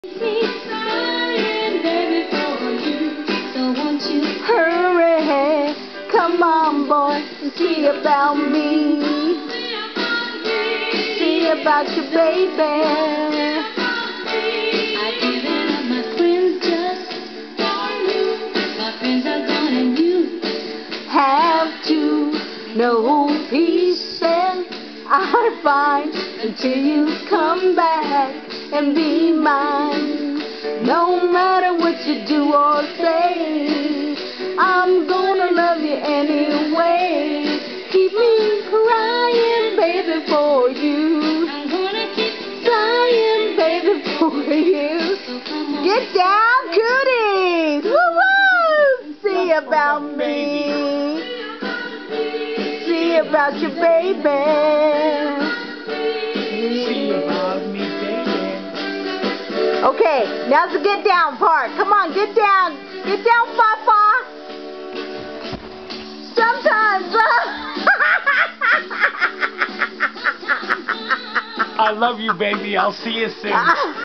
Hurry, come on, boy, and see about me. See about your baby. I've given up my friends just for you. My friends are gone and you Have to no peace and I find until you come back and be mine. No matter what you do or say, I'm gonna love you anyway. Keep me crying, baby, for you. I'm gonna keep Crying, baby, for you. Get down, cooties! Woo-woo! See about me. See about your baby. See about me, baby. Okay, now's the get down part. Come on, get down. Get down, Fafa. Sometimes. I love you, baby. I'll see you soon.